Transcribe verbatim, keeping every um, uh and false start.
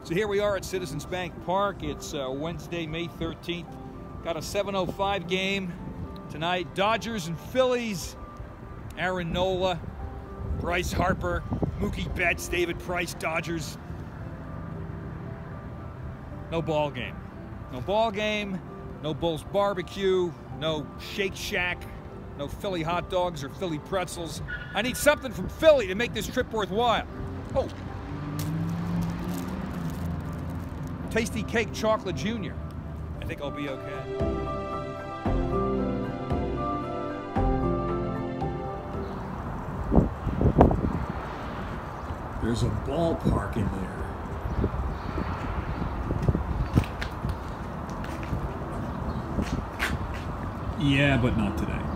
So here we are at Citizens Bank Park. It's uh, Wednesday, May thirteenth. Got a seven oh five game tonight. Dodgers and Phillies. Aaron Nola, Bryce Harper, Mookie Betts, David Price, Dodgers. No ball game. No ball game, no Bulls barbecue, no Shake Shack, no Philly hot dogs or Philly pretzels. I need something from Philly to make this trip worthwhile. Oh. Tastykake Chocolate Junior I think I'll be okay. There's a ballpark in there. Yeah, but not today.